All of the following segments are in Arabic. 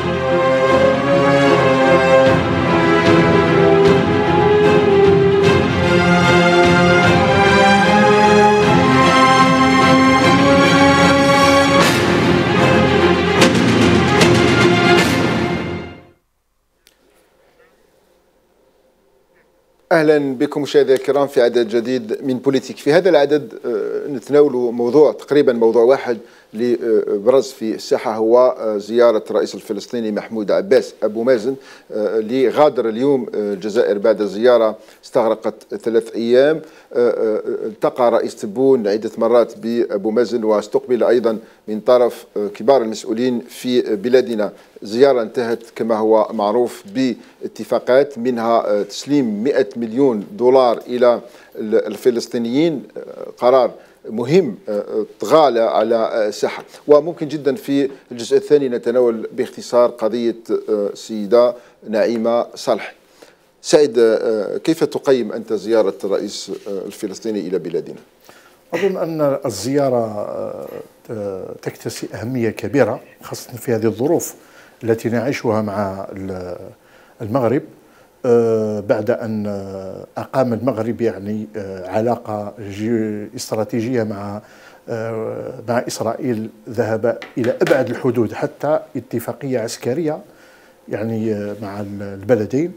أهلا بكم مشاهدينا الكرام في عدد جديد من بوليتيك. في هذا العدد نتناول موضوع تقريبا موضوع واحد اللي برز في الساحة، هو زيارة الرئيس الفلسطيني محمود عباس أبو مازن اللي غادر اليوم الجزائر بعد زيارة استغرقت 3 أيام. التقى رئيس تبون عدة مرات بأبو مازن واستقبل أيضا من طرف كبار المسؤولين في بلادنا. زيارة انتهت كما هو معروف باتفاقات، منها تسليم 100 مليون دولار إلى الفلسطينيين، قرار مهم طغى على الساحة. وممكن جدا في الجزء الثاني نتناول باختصار قضية السيدة نعيمة صالح. سعيد، كيف تقيم أنت زيارة الرئيس الفلسطيني إلى بلادنا؟ أظن أن الزيارة تكتسي أهمية كبيرة، خاصة في هذه الظروف التي نعيشها مع المغرب، بعد أن أقام المغرب يعني علاقة استراتيجية مع إسرائيل، ذهب إلى أبعد الحدود حتى اتفاقية عسكرية يعني مع البلدين.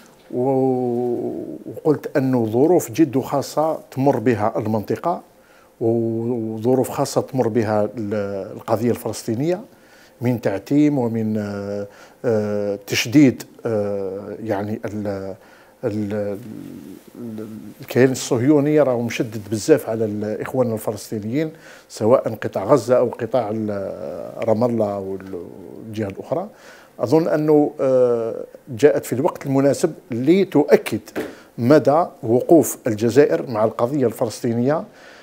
وقلت أنه ظروف جد خاصة تمر بها المنطقة، وظروف خاصة تمر بها القضية الفلسطينية من تعتيم ومن تشديد يعني الكيان الصهيوني راه مشدد بزاف على الإخوان الفلسطينيين، سواء قطاع غزة أو قطاع رام الله والجهة الأخرى. أظن أنه جاءت في الوقت المناسب لتؤكد مدى وقوف الجزائر مع القضية الفلسطينية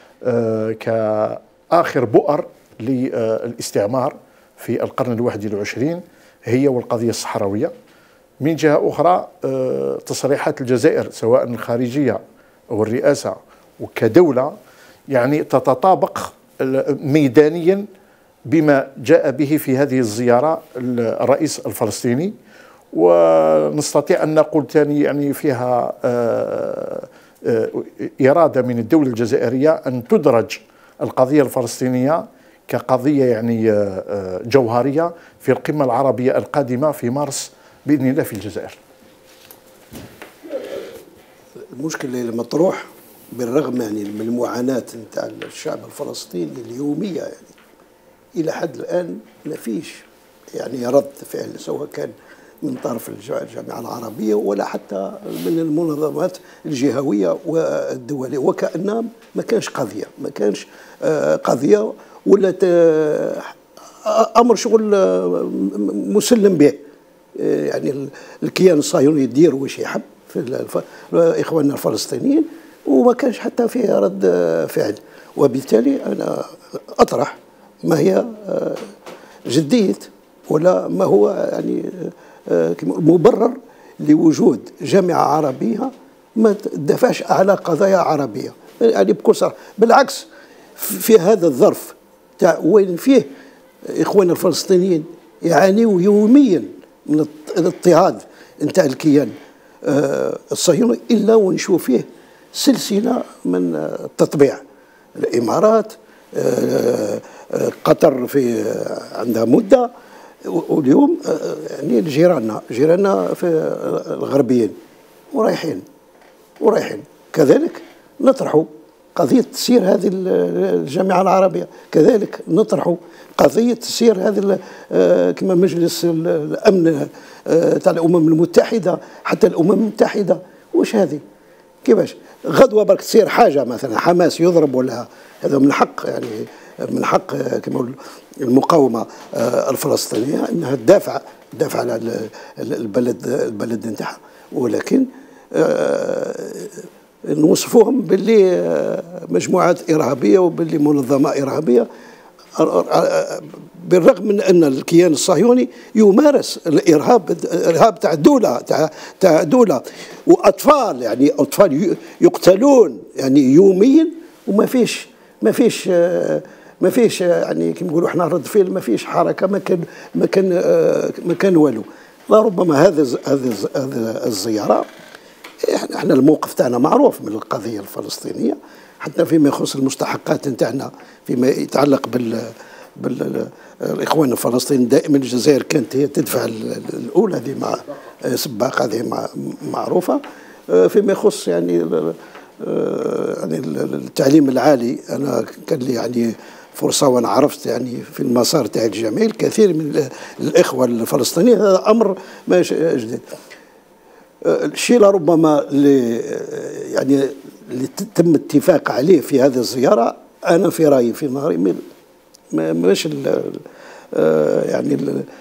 كآخر بؤر للاستعمار في القرن ال21، هي والقضية الصحراوية. من جهة أخرى تصريحات الجزائر سواء الخارجية أو الرئاسة وكدولة يعني تتطابق ميدانيا بما جاء به في هذه الزيارة الرئيس الفلسطيني، ونستطيع أن نقول ثاني يعني فيها إرادة من الدولة الجزائرية أن تدرج القضية الفلسطينية كقضية يعني جوهرية في القمة العربية القادمة في مارس بإذن الله في الجزائر. المشكلة المطروح بالرغم يعني من المعاناة نتاع الشعب الفلسطيني اليومية، يعني إلى حد الآن ما فيش يعني رد فعل، سواء كان من طرف الجامعة العربية ولا حتى من المنظمات الجهوية والدولية، وكأنها ما كانش قضية ولا أمر شغل مسلم به. يعني الكيان الصهيوني يدير واش يحب في إخواننا الفلسطينيين، وما كانش حتى فيه رد فعل. وبالتالي أنا أطرح ما هي جدية ولا ما هو يعني مبرر لوجود جامعة عربية ما تدافعش على قضايا عربية، يعني بكل صراحة. بالعكس، في هذا الظرف تاع وين فيه إخواننا الفلسطينيين يعانيوا يوميا من الاضطهاد نتاع الكيان الصهيوني، إلا ونشوف فيه سلسلة من التطبيع. الإمارات، قطر في عندها مدة، واليوم يعني جيراننا في الغربيين ورايحين كذلك نطرحوا قضية تسيير هذه الجامعة العربية، كذلك نطرحوا قضية تسيير هذا كما مجلس الأمن تاع الأمم المتحدة، حتى الأمم المتحدة. وش هذه؟ كيفاش غدوة برك تصير حاجة مثلا حماس يضرب ولا هذا من حق، يعني من حق كما المقاومة الفلسطينية أنها تدافع على البلد نتاعها، ولكن نوصفوهم باللي مجموعات إرهابية وباللي منظمة إرهابية، بالرغم من أن الكيان الصهيوني يمارس الإرهاب تاع دولة وأطفال، يعني أطفال يقتلون يعني يوميا، وما فيش ما فيش يعني كما نقولوا احنا رد فعل، ما فيش حركه، ما كان والو. لربما هذا الزياره، احنا الموقف تاعنا معروف من القضيه الفلسطينيه، حتى فيما يخص المستحقات نتاعنا فيما يتعلق بالاخوان الفلسطينيين. دائما الجزائر كانت هي تدفع الاولى، هذه مع سباق، هذه معروفه. فيما يخص يعني التعليم العالي، انا كان لي يعني فرصه وانا عرفت يعني في المسار تاع الجامعي الكثير من الاخوه الفلسطينيين. هذا امر ما جديد. الشيء لربما اللي تم الاتفاق عليه في هذه الزياره، انا في رايي في نظري مش يعني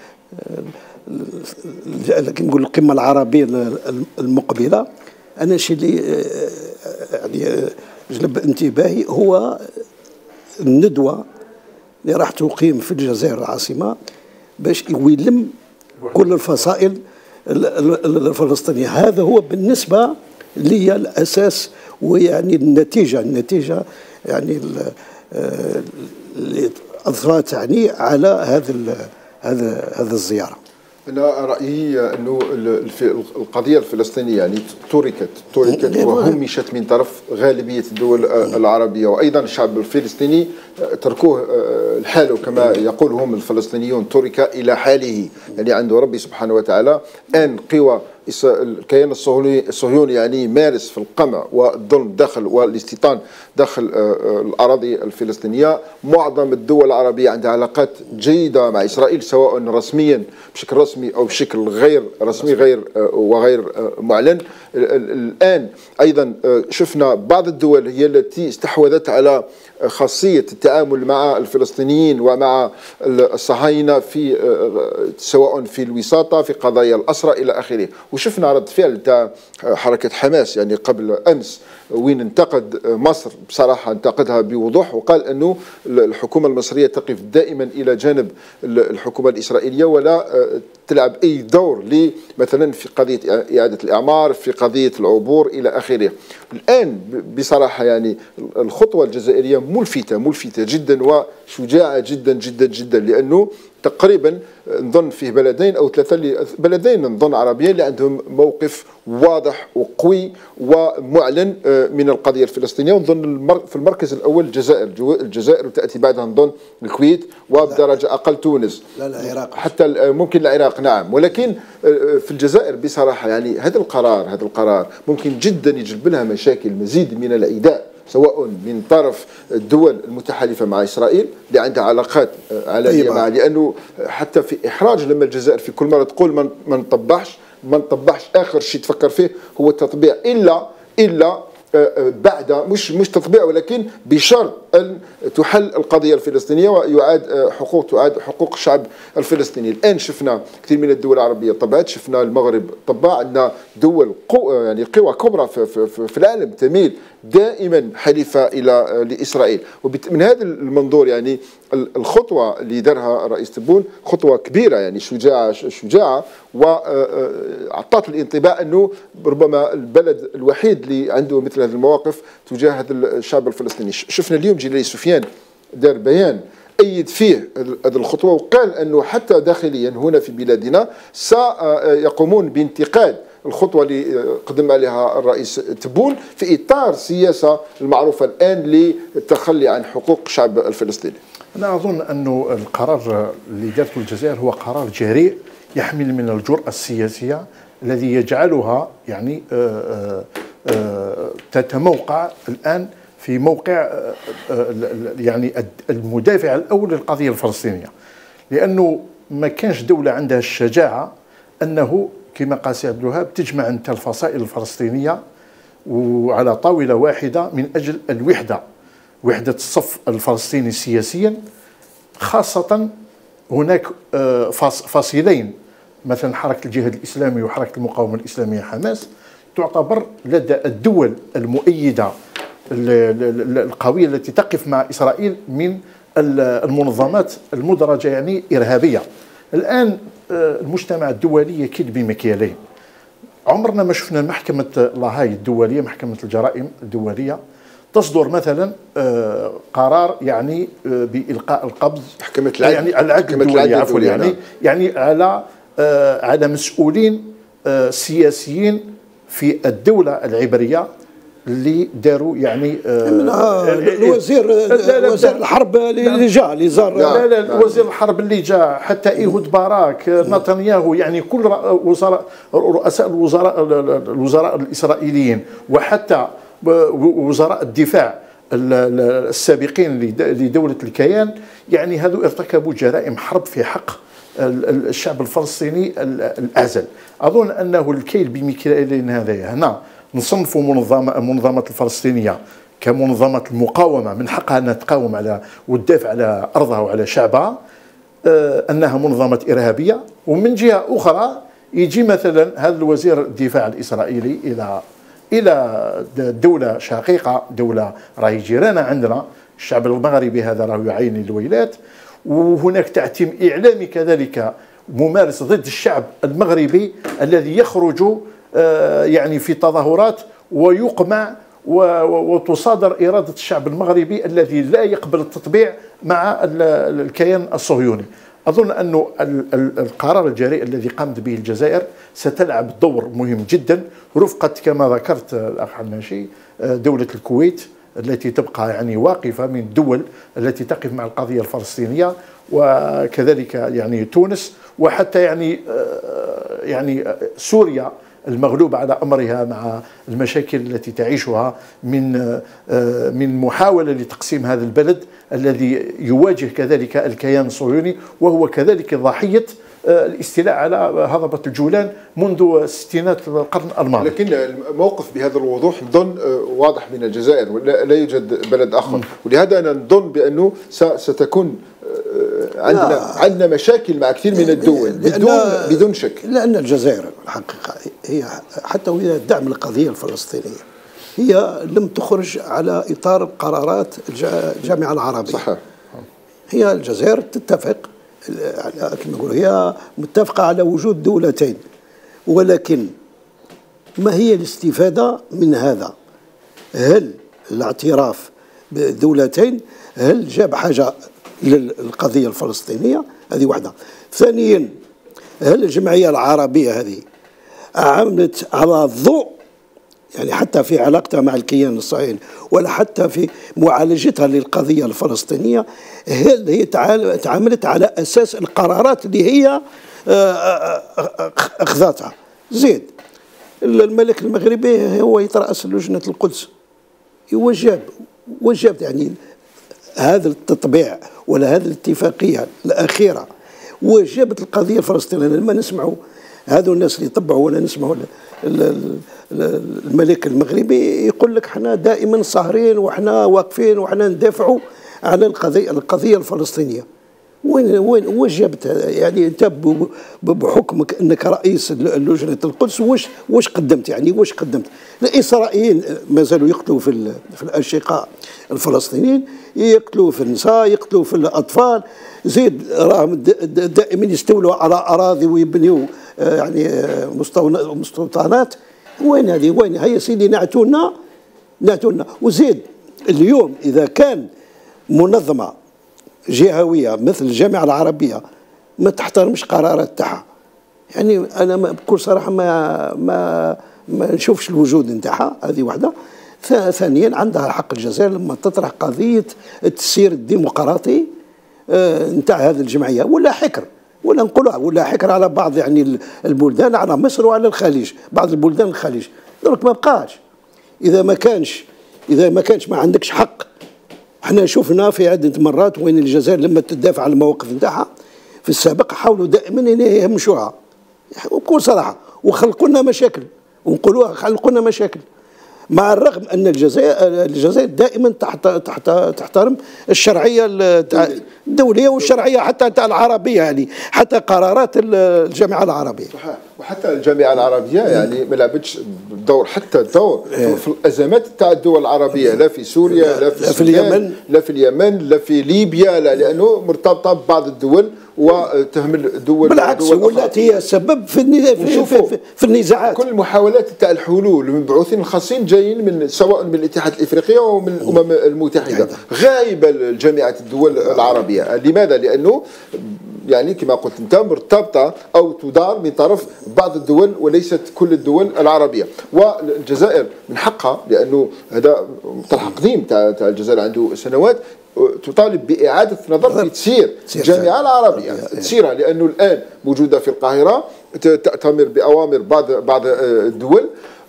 كما نقول القمه العربيه المقبله. انا الشيء اللي يعني جلب انتباهي هو الندوه اللي راح تقيم في الجزائر العاصمه باش يلم كل الفصائل الفلسطينيه. هذا هو بالنسبه لي الاساس، ويعني النتيجه يعني اللي اثرت يعني على هذا الزياره. أنا رأيي أنه في القضية الفلسطينية يعني تركت وهمشت من طرف غالبية الدول العربية، وأيضا الشعب الفلسطيني تركوه لحاله كما يقول هم الفلسطينيون، ترك إلى حاله. يعني عنده ربي سبحانه وتعالى أن قوى الكيان الصهيوني يعني مارس في القمع والظلم داخل والاستيطان داخل الأراضي الفلسطينية. معظم الدول العربية عندها علاقات جيدة مع إسرائيل، سواء رسميا بشكل رسمي أو بشكل غير رسمي وغير معلن. الآن أيضا شفنا بعض الدول هي التي استحوذت على خاصية التعامل مع الفلسطينيين ومع الصهاينة في سواء في الوساطة في قضايا الأسرى إلى آخره. وشفنا رد فعل تاع حركة حماس يعني قبل أمس، وين انتقد مصر، بصراحة انتقدها بوضوح، وقال أنه الحكومة المصرية تقف دائما إلى جانب الحكومة الإسرائيلية ولا تلعب أي دور مثلا في قضية إعادة الإعمار، في قضية العبور إلى آخره. الآن بصراحة يعني الخطوة الجزائرية ملفتة جدا وشجاعة جدا جدا جدا، لأنه تقريبا نظن فيه بلدين أو ثلاثة بلدين نظن عربيين اللي عندهم موقف واضح وقوي ومعلن من القضية الفلسطينية. ونظن في المركز الأول الجزائر وتأتي بعدها نظن الكويت، وبدرجة أقل تونس، لا العراق، حتى ممكن العراق نعم. ولكن في الجزائر بصراحة يعني هذا القرار ممكن جدا يجلب لها مشاكل، مزيد من العداء، سواء من طرف الدول المتحالفة مع إسرائيل اللي عندها علاقات عالمية معها، لأنه حتى في إحراج لما الجزائر في كل مرة تقول ما نطبعش آخر شيء تفكر فيه هو التطبيع، إلا بعد مش تطبيع، ولكن بشرط أن تحل القضية الفلسطينية ويعاد حقوق الشعب الفلسطيني. الآن شفنا كثير من الدول العربية طبعت، شفنا المغرب طبع، عندنا دول يعني قوى كبرى في العالم تميل دائما حليفة لإسرائيل. ومن هذا المنظور يعني الخطوة اللي دارها الرئيس تبون خطوة كبيرة يعني شجاعة وأعطت الانطباع أنه ربما البلد الوحيد اللي عنده مثل هذه المواقف تجاه هذا الشعب الفلسطيني. شفنا اليوم جيلي سفيان دار بيان أيد فيه هذه الخطوة، وقال أنه حتى داخليا هنا في بلادنا سيقومون بانتقاد الخطوة اللي قدم عليها الرئيس تبون في إطار السياسة المعروفة الآن للتخلي عن حقوق الشعب الفلسطيني. أنا أظن أنه القرار اللي دارته الجزائر هو قرار جريء يحمل من الجرأة السياسية الذي يجعلها يعني تتموقع الآن في موقع يعني المدافع الأول للقضية الفلسطينية، لأنه ما كانش دولة عندها الشجاعة أنه كما قال سي عبد الوهاب تجمع أنت الفصائل الفلسطينية وعلى طاولة واحدة من أجل وحدة الصف الفلسطيني سياسيا، خاصة هناك فصيلين مثلا حركة الجهاد الإسلامي وحركة المقاومة الإسلامية حماس تعتبر لدى الدول المؤيدة القوية التي تقف مع إسرائيل من المنظمات المدرجة يعني إرهابية. الآن المجتمع الدولي يكيد بمكيالين. عمرنا ما شفنا محكمة لاهاي الدولية، محكمة الجرائم الدولية، تصدر مثلا قرار يعني بإلقاء القبض، محكمة العدل، يعني العدل الدولي عفوا، يعني على مسؤولين سياسيين في الدولة العبرية اللي داروا يعني الوزير وزير الحرب اللي جاء اللي زار، لا وزير الحرب اللي جاء، حتى ايهود باراك، نتنياهو، يعني كل رؤساء الوزراء الاسرائيليين، وحتى وزراء الدفاع السابقين لدولة الكيان، يعني هذو ارتكبوا جرائم حرب في حق الشعب الفلسطيني الأعزل. أظن أنه الكيل بمكيالين هذا هنا نصنفوا المنظمات الفلسطينية كمنظمة المقاومة، من حقها أنها تقاوم على وتدافع على أرضها وعلى شعبها، أنها منظمة إرهابية. ومن جهة أخرى يجي مثلا هذا الوزير الدفاع الإسرائيلي إلى دولة شقيقة، دولة راهي جيرانة عندنا، الشعب المغربي هذا راه يعاني الويلات، وهناك تعتيم إعلامي كذلك ممارس ضد الشعب المغربي الذي يخرج يعني في تظاهرات ويقمع وتصادر إرادة الشعب المغربي الذي لا يقبل التطبيع مع الكيان الصهيوني. أظن أن القرار الجريء الذي قامت به الجزائر ستلعب دور مهم جدا، رفقة كما ذكرت الأخ حناشي دولة الكويت التي تبقى يعني واقفة من الدول التي تقف مع القضية الفلسطينية، وكذلك يعني تونس، وحتى يعني سوريا المغلوبة على أمرها مع المشاكل التي تعيشها من محاولة لتقسيم هذا البلد الذي يواجه كذلك الكيان الصهيوني، وهو كذلك ضحية الاستيلاء على هضبة الجولان منذ ستينات القرن الماضي. لكن الموقف بهذا الوضوح نظن واضح من الجزائر، لا يوجد بلد آخر، ولهذا أنا نظن بأنه ستكون عندنا مشاكل مع كثير من الدول بدون شك. لأن الجزائر الحقيقة هي حتى وهي دعم القضية الفلسطينية هي لم تخرج على إطار قرارات الجامعة العربية. صحيح. هي الجزائر تتفق كما نقول، هي متفقة على وجود دولتين، ولكن ما هي الاستفادة من هذا؟ هل الاعتراف بدولتين هل جاب حاجة للقضية الفلسطينية؟ هذه واحدة. ثانيا، هل الجمعية العربية هذه عملت على الضوء، يعني حتى في علاقتها مع الكيان الصهيوني ولا حتى في معالجتها للقضية الفلسطينية، هل هي تعاملت على أساس القرارات اللي هي أخذتها؟ زيد الملك المغربي هو يترأس لجنة القدس، وجاب يعني هذا التطبيع ولا هذه الاتفاقية الأخيرة وجابت القضية الفلسطينية. لما نسمعوا هذو الناس اللي يطبعوا ولا نسمعوا الملك المغربي يقول لك احنا دائما ساهرين واحنا واقفين واحنا ندافعوا على القضية الفلسطينية. وين جابت؟ يعني انت بحكمك انك رئيس لجنة القدس واش قدمت؟ يعني واش قدمت؟ الاسرائيليين ما زالوا يقتلوا في الاشقاء الفلسطينيين، يقتلوا في النساء، يقتلوا في الاطفال، زيد راهم دائما يستولوا على اراضي ويبنيوا يعني مستوطنات. وين هذه؟ وين هي سيدي؟ نعتونا. وزيد اليوم اذا كان منظمه جهويه مثل الجامعه العربيه ما تحترمش قرارات تاعها، يعني انا بكل صراحه ما نشوفش الوجود نتاعها. هذه واحده. ثانيا، عندها حق الجزائر لما تطرح قضيه التسيير الديمقراطي نتاع هذه الجمعيه، ولا حكر، ولا نقولها ولا حكر على بعض يعني البلدان، على مصر وعلى الخليج، بعض البلدان الخليج. درك ما بقاش، اذا ما كانش ما عندكش حق. احنا شفنا في عده مرات وين الجزائر لما تدافع على المواقف نتاعها في السابق حاولوا دائما ان يهمشوها بكل صراحه وخلقوا لنا مشاكل، ونقولوها خلقوا لنا مشاكل، مع الرغم ان الجزائر دائما تحترم الشرعيه الدوليه والشرعيه حتى تاع العربيه، يعني حتى قرارات الجامعه العربيه. صحيح. وحتى الجامعه العربيه يعني ما لعبتش دور، حتى الدور في الازمات تاع الدول العربيه، لا في سوريا لا في اليمن لا في ليبيا، لا لانه مرتبطه ببعض الدول وتهمل الدول. بالعكس ولات هي سبب في النزاعات. كل المحاولات تاع الحلول المبعوثين الخاصين جايين من سواء من الاتحاد الافريقي او من الامم المتحده، غايبه جامعه الدول العربيه. لماذا؟ لانه يعني كما قلت انت مرتبطه او تدار من طرف بعض الدول وليست كل الدول العربيه. والجزائر من حقها، لانه هذا مصطلح قديم تاع الجزائر عنده سنوات، تطالب بإعادة نظر في تسيير الجامعة العربية، تسييرها، لأنه الآن موجودة في القاهرة تأتمر بأوامر بعض الدول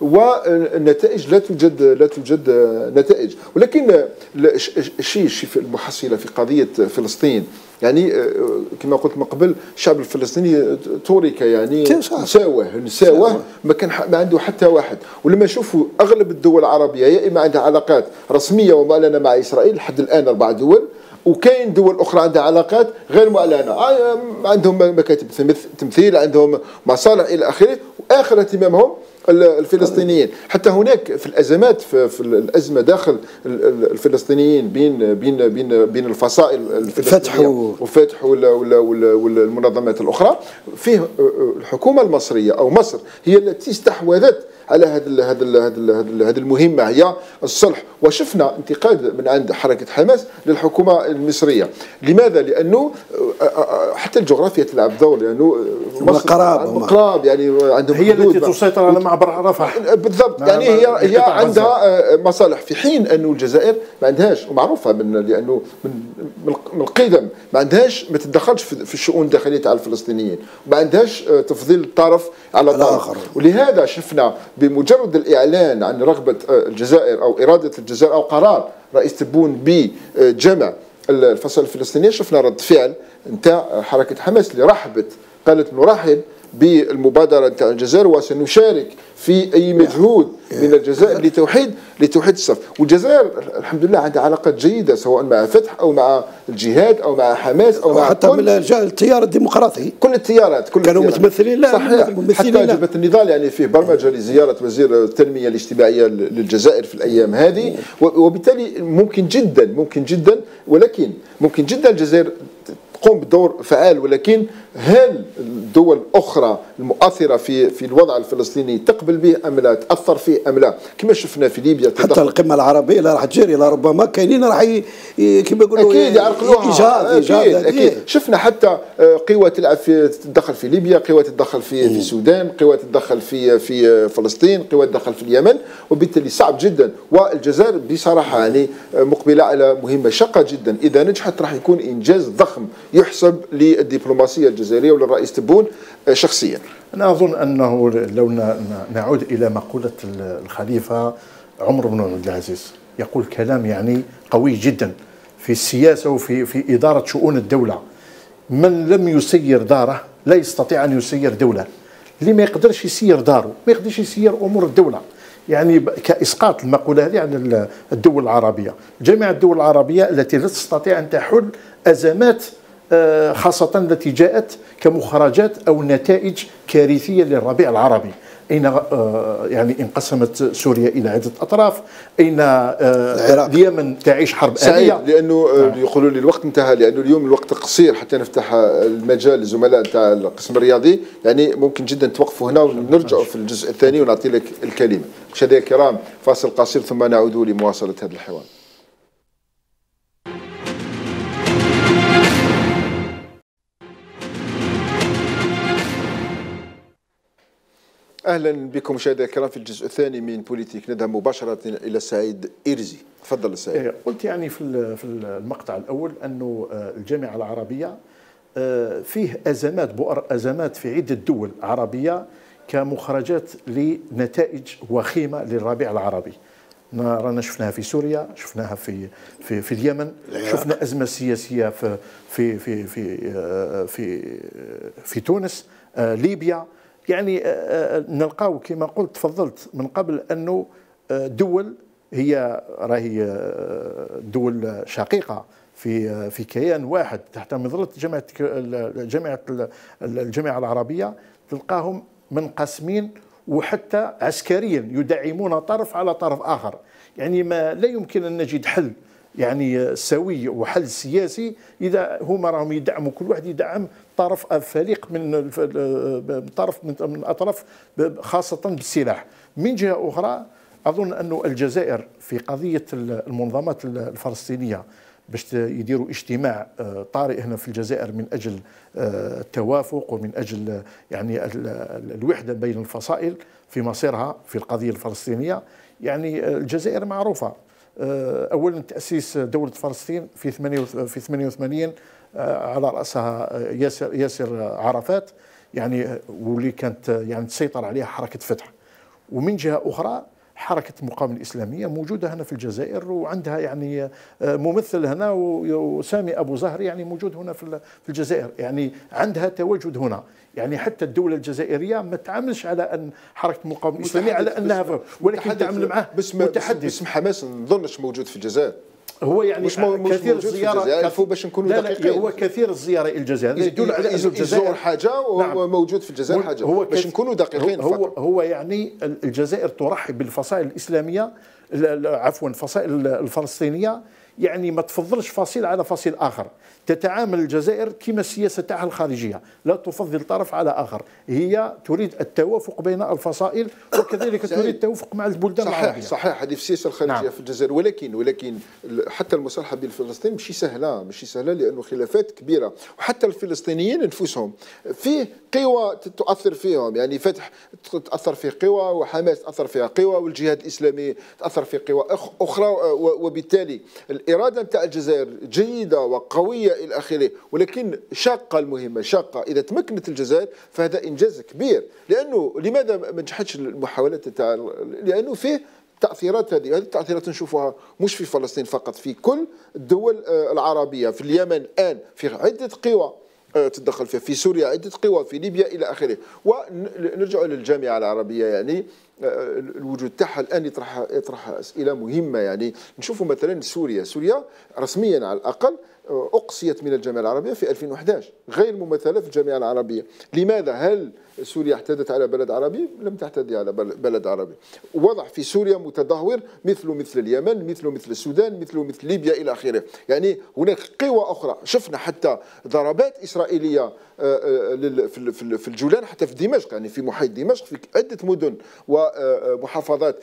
والنتائج لا توجد نتائج. ولكن الشيء المحصلة في قضية فلسطين، يعني كما قلت من قبل الشعب الفلسطيني تورك يعني نساوه ما عنده حتى واحد. ولما نشوفوا اغلب الدول العربيه يا اما عندها علاقات رسميه ومعلنه مع اسرائيل لحد الان 4 دول، وكاين دول اخرى عندها علاقات غير معلنه، عندهم مكاتب تمثيل، عندهم مصالح الى اخره، واخر اهتمامهم الفلسطينيين. حتى هناك في الازمات في الازمه داخل الفلسطينيين بين الفصائل الفلسطينيه وفتح والمنظمات الاخرى، فيه الحكومه المصريه او مصر هي التي استحوذت على هذه المهمه، هي الصلح. وشفنا انتقاد من عند حركه حماس للحكومه المصريه. لماذا؟ لانه حتى الجغرافيا تلعب دور، لانه مصر قراب يعني عندهم هي التي تسيطر على معبر رفح بالضبط. يعني هي عندها مصالح، في حين انه الجزائر ما عندهاش، ومعروفه لانه من القدم ما عندهاش، ما تتدخلش في الشؤون الداخليه تاع الفلسطينيين، ما عندهاش تفضيل طرف على طرف. ولهذا شفنا بمجرد الإعلان عن رغبة الجزائر أو إرادة الجزائر أو قرار رئيس تبون بجمع الفصائل الفلسطينية، شفنا رد فعل نتاع حركة حماس اللي رحبت، قالت نرحب بالمبادرة نتاع الجزائر وسنشارك في أي مجهود من الجزائر لتوحيد الصف. والجزائر الحمد لله عندها علاقات جيدة سواء مع فتح أو مع الجهاد أو مع حماس أو مع حتى من التيار الديمقراطي، كل التيارات كانوا متمثلين لا صحيح. حتى جبهة النضال يعني فيه برمجة لزيارة وزير التنمية الاجتماعية للجزائر في الأيام هذه، وبالتالي ممكن جدا ولكن ممكن جدا الجزائر تقوم بدور فعال. ولكن هل الدول الأخرى المؤثرة في الوضع الفلسطيني تقبل به أم لا، تأثر فيه أم لا؟ كما شفنا في ليبيا حتى القمة العربية لا راح تجري، لا ربما كاينين راح كما يقولوا أكيد يعرقلوها. أكيد شفنا حتى قوى تلعب تدخل في ليبيا، قوى تتدخل في السودان، قوى تتدخل في فلسطين، قوى تتدخل في اليمن، وبالتالي صعب جدا. والجزائر بصراحة يعني مقبلة على مهمة شاقة جدا، إذا نجحت راح يكون إنجاز ضخم يحسب للدبلوماسية الجزائرية وللرئيس تبون شخصيا. أنا أظن أنه لو نعود إلى مقولة الخليفة عمر بن عبد العزيز، يقول كلام يعني قوي جدا في السياسة وفي إدارة شؤون الدولة: من لم يسير داره لا يستطيع أن يسير دولة. اللي ما يقدرش يسير داره ما يقدرش يسير أمور الدولة. يعني كإسقاط المقولة هذه عن الدول العربية، جميع الدول العربية التي لا تستطيع أن تحل أزمات خاصة التي جاءت كمخرجات أو نتائج كارثية للربيع العربي، أين يعني انقسمت سوريا إلى عدة أطراف، أين اليمن تعيش حرب أهلية. لأنه يقولوا لي الوقت انتهى، لأنه اليوم الوقت قصير حتى نفتح المجال للزملاء تاع القسم الرياضي، يعني ممكن جدا توقفوا هنا ونرجعوا في الجزء الثاني ونعطي لك الكلمة. مشاهدينا الكرام، فاصل قصير ثم نعود لمواصلة هذا الحوار. اهلا بكم مشاهدينا الكرام في الجزء الثاني من بوليتيك. نذهب مباشره الى سعيد إرزي. تفضل سعيد. قلت يعني في المقطع الاول انه الجامعه العربيه فيه ازمات في عده دول عربيه كمخرجات لنتائج وخيمه للربيع العربي. رانا شفناها في سوريا، شفناها في اليمن، شفنا ازمه سياسيه في في في في في تونس، ليبيا. يعني نلقاو كما قلت تفضلت من قبل انه دول هي راهي دول شقيقه في كيان واحد تحت مظله الجامعه العربيه، تلقاهم منقسمين وحتى عسكريا يدعمون طرف على طرف اخر. يعني ما لا يمكن ان نجد حل يعني سوي وحل سياسي اذا هما راهم يدعموا، كل واحد يدعم طرف فريق من طرف من اطراف خاصه بالسلاح. من جهه اخرى اظن أن الجزائر في قضيه المنظمات الفلسطينيه باش يديروا اجتماع طارئ هنا في الجزائر من اجل التوافق ومن اجل يعني الوحده بين الفصائل في مصيرها في القضيه الفلسطينيه. يعني الجزائر معروفه اولا تاسيس دوله فلسطين في 88 على راسها ياسر عرفات، يعني واللي كانت يعني تسيطر عليها حركه فتح. ومن جهه اخرى حركة المقاومة الإسلامية موجودة هنا في الجزائر وعندها يعني ممثل هنا، وسامي أبو زهر يعني موجود هنا في الجزائر، يعني عندها تواجد هنا. يعني حتى الدولة الجزائرية ما تعاملش على أن حركة المقاومة الإسلامية على أنها، ولكن تعامل معه متحدث. باسم حماس ما نظنش موجود في الجزائر. هو يعني كثير الزيارة باش نكونوا دقيقين. هو كثير الزيارة إلى الجزائر يدل على أن الجزائر حاجة وموجود في الجزائر حاجة، باش نكونوا دقيقين. هو يعني الجزائر ترحب بالفصائل الإسلامية، عفوا الفصائل الفلسطينية، يعني ما تفضلش فصيل على فصيل آخر. تتعامل الجزائر كما السياسة تاعها الخارجية، لا تفضل طرف على آخر، هي تريد التوافق بين الفصائل وكذلك تريد التوافق مع البلدان العربية. صحيح هذه في السياسة الخارجية في الجزائر، ولكن حتى المصالحة بين فلسطين ماشي سهلة لأنه خلافات كبيرة، وحتى الفلسطينيين انفسهم فيه قوى تؤثر فيهم، يعني فتح تأثر فيه قوى، وحماس تأثر فيها قوى، والجهاد الإسلامي تأثر فيه قوى أخرى، وبالتالي الإرادة نتاع الجزائر جيدة وقوية إلى آخره، ولكن شاقة. المهمة شاقة. إذا تمكنت الجزائر فهذا إنجاز كبير. لأنه لماذا ما نجحتش المحاولات تاع؟ لأنه فيه تأثيرات. هذه التأثيرات نشوفها مش في فلسطين فقط، في كل الدول العربية. في اليمن الآن في عدة قوى تتدخل فيها، في سوريا عدة قوى، في ليبيا إلى آخره. ونرجع للجامعة العربية، يعني الوجود تاعها الآن يطرح أسئلة مهمة. يعني نشوفوا مثلا سوريا رسميا على الأقل أقصيت من الجامعة العربية في 2011، غير ممثلة في الجامعة العربية. لماذا؟ هل سوريا اعتدت على بلد عربي؟ لم تعتدي على بلد عربي. وضع في سوريا متدهور مثل اليمن، مثل السودان، مثل ليبيا إلى آخره. يعني هناك قوى أخرى. شفنا حتى ضربات إسرائيلية في الجولان، حتى في دمشق، يعني في محيط دمشق، في عدة مدن ومحافظات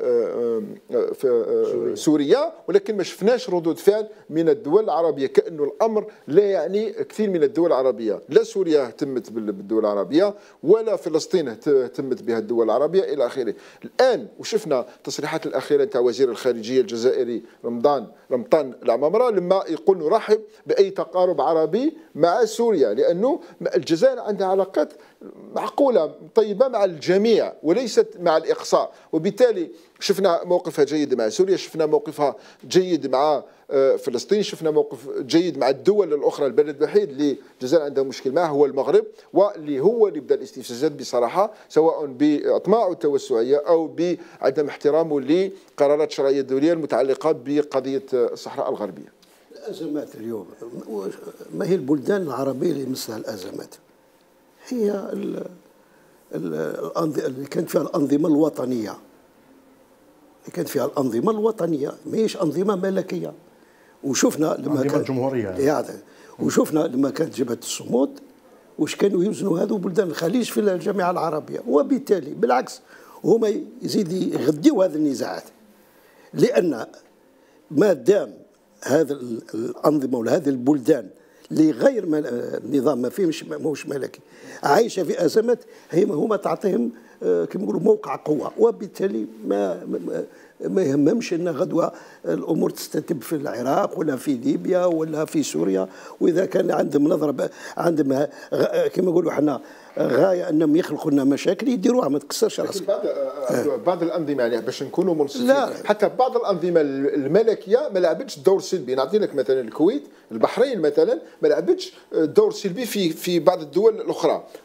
في سوريا، ولكن ما شفناش ردود فعل من الدول العربية، كأنه الأمر لا يعني كثير من الدول العربية. لا سوريا اهتمت بالدول العربية، ولا فلسطين اهتمت بها الدول العربية إلى آخره. الآن وشفنا التصريحات الأخيرة تاع وزير الخارجية الجزائري رمضان العمامرة لما يقول نرحب بأي تقارب عربي مع سوريا، لأنه الجزائر عندها علاقات معقولة طيبة مع الجميع وليست مع الإقصاء. وبالتالي شفنا موقفها جيد مع سوريا، شفنا موقفها جيد مع فلسطين، شفنا موقف جيد مع الدول الأخرى. البلد الوحيد اللي الجزائر عندها مشكل معه هو المغرب، اللي بدأ الاستفزازات بصراحة، سواء بأطماعه التوسعية أو بعدم احترامه لقرارات الشرعية الدولية المتعلقة بقضية الصحراء الغربية. الأزمات اليوم ما هي البلدان العربية اللي يمسها الأزمات؟ هي اللي كانت فيها الأنظمة الوطنية، ما هيش أنظمة ملكية. وشفنا لما كانت جمهورية يعني. وشفنا لما كانت جبهة الصمود واش كانوا يوزنوا هذو بلدان الخليج في الجامعة العربية، وبالتالي بالعكس هما يزيد يغذيوا هذه النزاعات، لأن ما دام هذا الأنظمة ولا هذه البلدان اللي غير النظام ما فيهمش ماهوش ملكي عايشة في أزمات، هما تعطيهم كما نقولوا موقع قوة، وبالتالي ما يهمهمش ان غدوه الامور تستتب في العراق ولا في ليبيا ولا في سوريا. واذا كان عندهم نظره، عندهم كما نقولوا احنا غايه انهم يخلقوا لنا مشاكل يديروها، ما تكسرش راسك. بعض الانظمه يعني باش نكونوا منصفين، حتى بعض الانظمه الملكيه ما لعبتش دور سلبي. نعطي لك مثلا الكويت، البحرين مثلا ما لعبتش دور سلبي في بعض الدول الاخرى،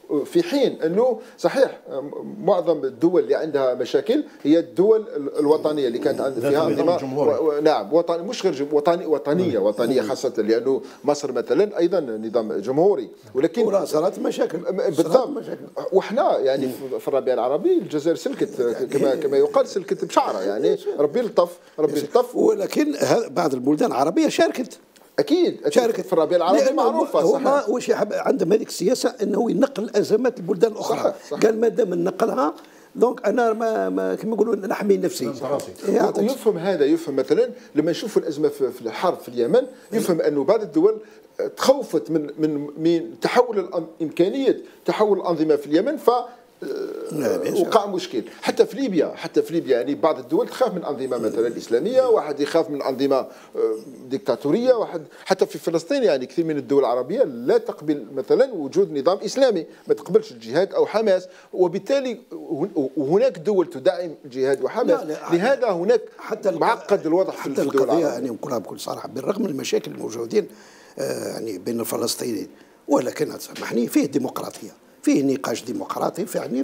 في حين أنه صحيح معظم الدول اللي عندها مشاكل هي الدول الوطنية اللي كانت فيها أنظمة نعم مش غير وطنية خاصة لأنه مصر مثلا أيضا نظام جمهوري، ولكن صارت مشاكل بالضبط. وإحنا يعني في الربيع العربي الجزائر سلكت كما يقال سلكت بشعرها، يعني ربي لطف ولكن بعض البلدان العربية شاركت شاركت في الربيع العربي معروفه. هو واش يحب عندهم هذيك السياسه انه ينقل ازمات البلدان الاخرى. صح. قال ما دام نقلها دونك انا ما كما يقولوا نحمي نفسي. يفهم مثلا لما نشوفوا الازمه في الحرب في اليمن، يفهم انه بعض الدول تخوفت من امكانيه تحول الانظمه في اليمن، ف وقع مشكل. حتى في ليبيا يعني بعض الدول تخاف من انظمه مثلا الاسلاميه، واحد يخاف من انظمه ديكتاتوريه، واحد حتى في فلسطين يعني كثير من الدول العربيه لا تقبل مثلا وجود نظام اسلامي، ما تقبلش الجهاد او حماس، وبالتالي هناك دول تدعم الجهاد وحماس. لهذا هناك حتى معقد الوضع في الدول العربيه. يعني نقولها بكل صراحه بالرغم من المشاكل الموجودين يعني بين الفلسطينيين، ولكن سامحني فيه ديمقراطيه، فيه نقاش ديمقراطي يعني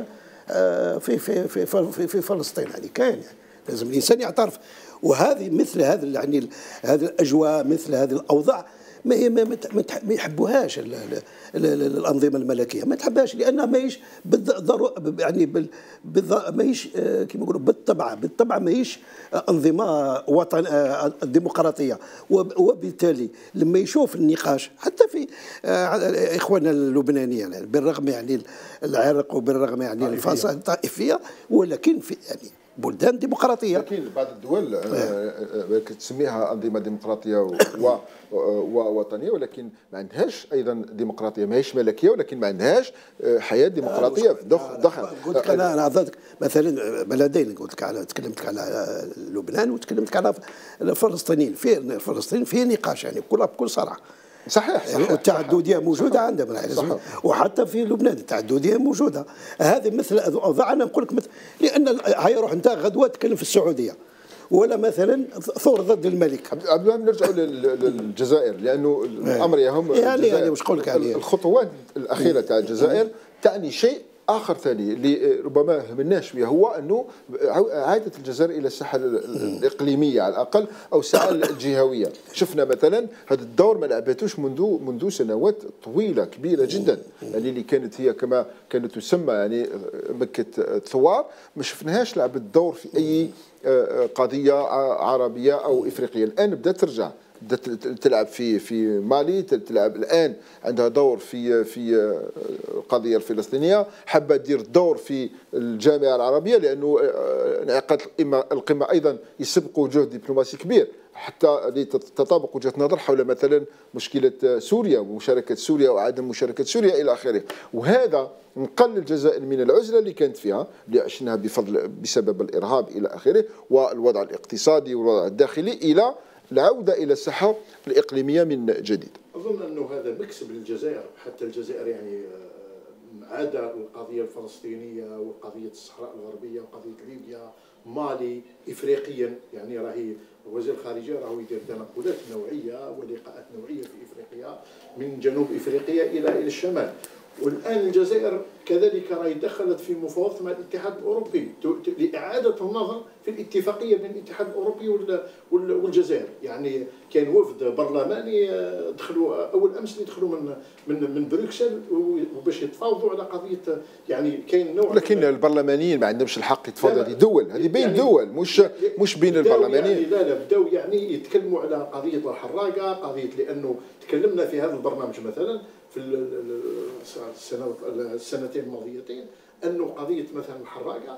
في فلسطين يعني كاين، يعني لازم الانسان يعترف. وهذه مثل هذا يعني هذه الاجواء مثل هذه الاوضاع ما يحبوهاش الانظمه الملكيه، ما تحبهاش لانها ماهيش يعني ماهيش كما يقولوا بالطبع ماهيش انظمه ديمقراطيه. وبالتالي لما يشوف النقاش حتى في اخواننا اللبنانيين يعني بالرغم يعني العرق وبالرغم يعني الفصائل الطائفيه، ولكن في يعني بلدان ديمقراطيه. لكن بعض الدول تسميها انظمه ديمقراطيه ووطنيه، ولكن ما عندهاش ايضا ديمقراطيه، ماهيش ملكيه، ولكن ما عندهاش حياه ديمقراطيه ضخم. قلت لك انا اعطيتك مثلا بلدين، قلت لك تكلمت على لبنان وتكلمت على الفلسطينيين. في نقاش يعني بكل صراحه. صحيح. والتعدديه موجوده عندنا وحتى في لبنان التعدديه موجوده. هذه مثل الاوضاع انا نقول لك لان هيا روح انت غدوه تكلم في السعوديه ولا مثلا ثور ضد الملك. قبل ما نرجعوا للجزائر لانه الامر يهم يعني واش نقول لك عليه الخطوات الاخيره تاع الجزائر تعني شيء اخر ثاني اللي ربما همناش فيه، هو انه عاده الجزائر الى الساحه الاقليميه على الاقل او الساحه الجهويه. شفنا مثلا هذا الدور ما لعبتوش منذ سنوات طويله كبيره جدا، يعني اللي كانت هي كما كانت تسمى يعني مكه ثوار، ما شفناهاش لعبت دور في اي قضيه عربيه او افريقيه. الان بدات ترجع، بدات تلعب في مالي، تلعب الان عندها دور في القضيه الفلسطينيه، حابه تدير دور في الجامعه العربيه، لانه انعقاد القمه ايضا يسبقوا جهد دبلوماسي كبير حتى لتطابق وجهه نظر حول مثلا مشكله سوريا ومشاركه سوريا وعدم مشاركه سوريا الى اخره. وهذا نقل الجزائر من العزله اللي كانت فيها اللي عشناها بسبب الارهاب الى اخره والوضع الاقتصادي والوضع الداخلي الى العودة إلى الساحة الإقليمية من جديد. أظن أنه هذا مكسب للجزائر، حتى الجزائر يعني عدا القضية الفلسطينية وقضية الصحراء الغربية وقضية ليبيا مالي إفريقيا، يعني راهي وزير الخارجية راهو يدير تنقلات نوعية ولقاءات نوعية في إفريقيا من جنوب إفريقيا إلى الشمال. والآن الجزائر كذلك راهي دخلت في مفاوضات مع الاتحاد الأوروبي لإعادة النظر في الاتفاقية بين الاتحاد الأوروبي والجزائر. يعني كان وفد برلماني دخلوا أول أمس اللي دخلوا من بروكسل وباش يتفاوضوا على قضية، يعني كاين نوع. لكن البرلمانيين ما عندهمش الحق يتفاوضوا، هذه دول، هذه بين يعني دول مش بين البرلمانيين. يعني لا بداوا يعني يتكلموا على قضية الحراقة، قضية لأنه تكلمنا في هذا البرنامج مثلا في السنتين الماضيتين أنه قضية مثلا الحراقة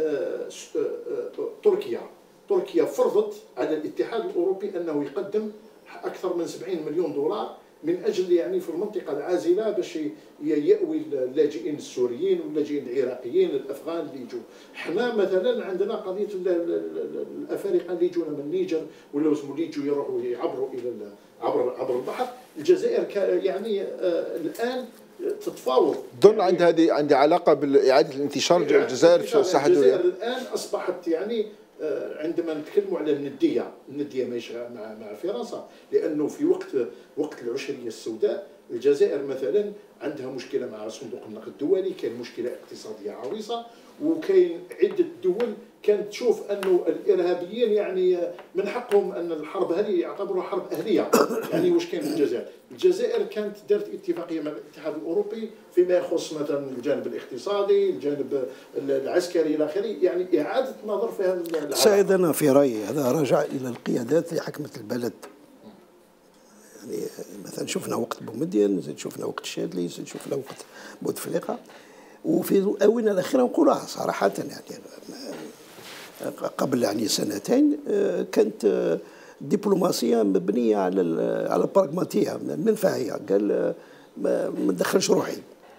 تركيا فرضت على الاتحاد الأوروبي أنه يقدم أكثر من 70 مليون دولار من أجل يعني في المنطقة العازلة باش يأوي اللاجئين السوريين واللاجئين العراقيين الأفغان اللي يجوا. حنا مثلا عندنا قضية الأفارقة اللي يجونا من النيجر ولا اللي يجوا يروحوا يعبروا إلى عبر البحر. الجزائر يعني الآن تتفاوض. ظن عند علاقة بإعادة الانتشار الجزائر في الساحة الدولية. الجزائر الآن أصبحت يعني عندما نتكلموا على الندية ماشي مع فرنسا، لأنه في وقت العشرية السوداء الجزائر مثلا عندها مشكله مع صندوق النقد الدولي، كان مشكله اقتصاديه عويصه، وكاين عده دول كانت تشوف انه الارهابيين يعني من حقهم ان الحرب هذه يعتبروها حرب اهليه. يعني واش كان في الجزائر؟ الجزائر كانت دارت اتفاقيه مع الاتحاد الاوروبي فيما يخص مثلا الجانب الاقتصادي، الجانب العسكري الى اخره، يعني اعاده النظر في هذا العالم. سيد، انا في رايي هذا راجع الى القيادات اللي حكمت البلد. يعني مثلا شفنا وقت بومدين، زيد شفنا وقت الشاذلي، زيد شفنا وقت بوتفليقه، وفي الاونه الاخيره نقولها صراحه يعني قبل يعني سنتين كانت دبلوماسيه مبنيه على البراغماتيه، المنفعيه. قال ما ندخلش روحي،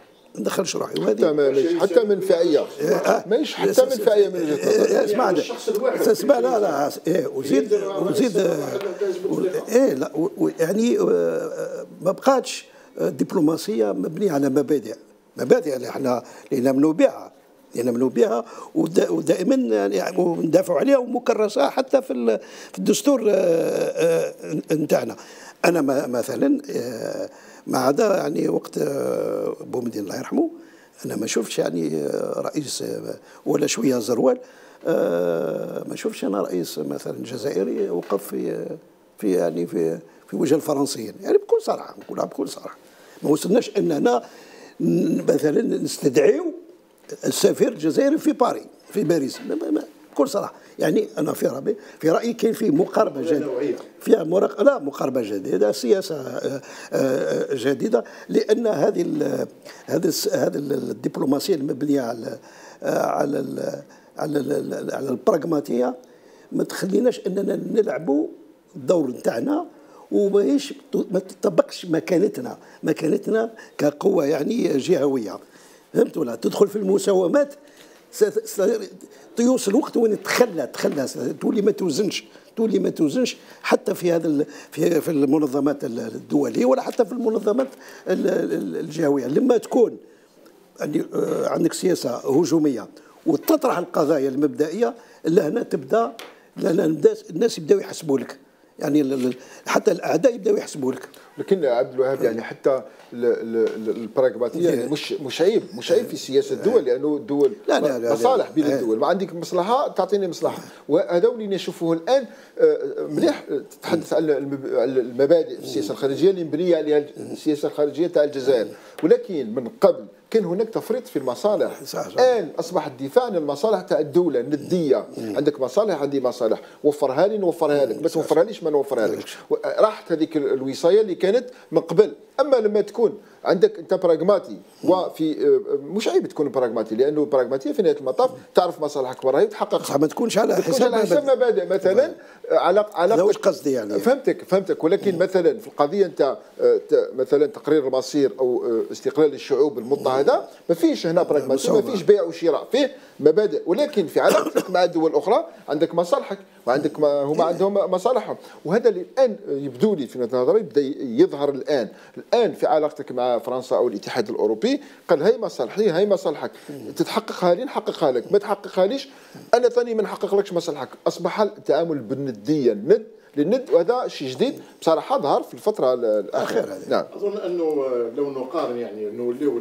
وهذه حتى منفعيه، ماهيش حتى منفعيه من وجهه نظري. اسمع الشخص الواحد اسمع لا وزيد لا يعني ما بقاتش دبلوماسيه مبنيه على مبادئ اللي احنا نؤمنوا بها ودائما يعني ندافعوا عليها ومكرسه حتى في الدستور نتاعنا. انا مثلا ما عدا يعني وقت بومدين الله يرحمه، انا ما شفتش يعني رئيس ولا شويه زروال، ما شفتش انا رئيس مثلا جزائري وقف في وجه الفرنسيين، يعني بكل صراحه نقولها بكل صراحه. ما وصلناش اننا مثلا نستدعيو السفير الجزائري في باريس بكل صراحه. يعني انا في رايي كاين فيه مقاربه جديده، فيها مقاربه جديده، سياسه جديده، لان هذه الدبلوماسيه المبنيه على البراغماتيه ما تخليناش اننا نلعبوا الدور نتاعنا، ما تطبقش مكانتنا كقوه يعني جهويه. فهمت ولا؟ تدخل في المساومات، يوصل الوقت وين تخلى تولي ما توزنش حتى في هذا في المنظمات الدوليه ولا حتى في المنظمات الجهويه. لما تكون يعني عندك سياسه هجوميه وتطرح القضايا المبدئيه، لهنا تبدا الناس يبداو يحسبوا لك، يعني حتى الاعداء يبداو يحسبوا لك. لكن عبد الوهاب يعني حتى البراغماتيه يعني مش عيب في سياسه الدول، لانه الدول مصالح بين الدول، ما عندك مصلحه تعطيني مصلحه، وهذا اللي نشوفه الان. مليح تتحدث على المبادئ في السياسه الخارجيه اللي مبنيه عليها السياسه الخارجيه تاع الجزائر، ولكن من قبل كان هناك تفريط في المصالح. الان اصبح الدفاع عن المصالح تاع الدوله نديه، عندك مصالح عندي مصالح، وفرها لي نوفرها لك، ما توفرها ليش ما نوفرها لك. راحت هذيك الوصايه اللي كانت من قبل. اما لما تكون عندك انت براغماتي، وفي مش عيب تكون براغماتي، لانه براغماتيه في نهايه المطاف تعرف مصالحك وراها وتحققها، ما تكونش على حساب مبادئ. مثلا على واش قصدي يعني فهمتك. ولكن مثلا في القضيه انت مثلا تقرير المصير او استقلال الشعوب المضطهده، ما فيش هنا براغماتيه، ما فيش بيع وشراء، فيه مبادئ. ولكن في علاقتك مع الدول الاخرى عندك مصالحك وعندك هما عندهم مصالحهم، وهذا اللي الان يبدو لي في نظري بدا يظهر الان في علاقتك مع فرنسا او الاتحاد الاوروبي. قال هاي مصالحي هاي مصالحك، تتحققها لي نحققها لك، ما تحققها ليش انا ثاني ما نحقق لكش مصالحك. اصبح التعامل بالنديه، الند للند، وهذا شيء جديد بصراحه ظهر في الفتره الاخيره. نعم. اظن انه لو نقارن يعني نوليو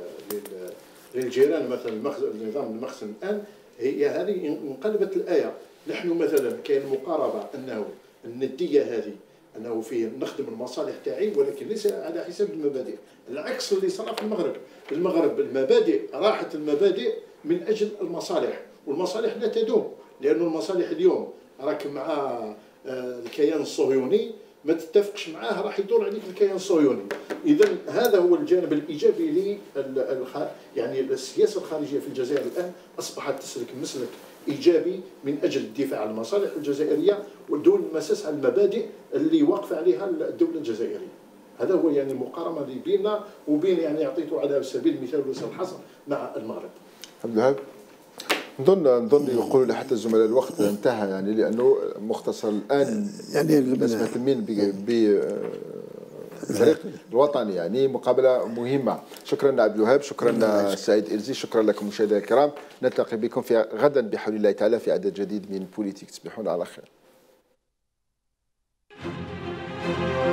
للجيران مثلا نظام المخزن الان، هي هذه انقلبت الايه. نحن مثلا كاين مقاربه انه النديه هذه انه فيه نخدم المصالح تاعي، ولكن ليس على حساب المبادئ. العكس اللي صار في المغرب المبادئ راحت، المبادئ من اجل المصالح، والمصالح لا تدوم، لانه المصالح اليوم راك مع الكيان الصهيوني، ما تتفقش معاه راح يدور عليك الكيان الصهيوني. اذا هذا هو الجانب الايجابي يعني السياسه الخارجيه في الجزائر الان اصبحت تسلك مسلك ايجابي من اجل الدفاع عن المصالح الجزائريه ودون المساس على المبادئ اللي واقفه عليها الدوله الجزائريه. هذا هو يعني المقارنه اللي بيننا وبين يعني اعطيته على سبيل المثال وسام الحصر مع المغرب. عبد الوهاب، نظن يقولوا لي حتى الزملاء الوقت انتهى، يعني لانه مختصر الان يعني الناس مهتمين بالفريق الوطني، يعني مقابله مهمه. شكرا عبد الوهاب، شكرا سعيد إرزي، شكرا لكم مشاهدينا الكرام. نلتقي بكم في غدا بحول الله تعالى في عدد جديد من بوليتيك. تصبحون على خير.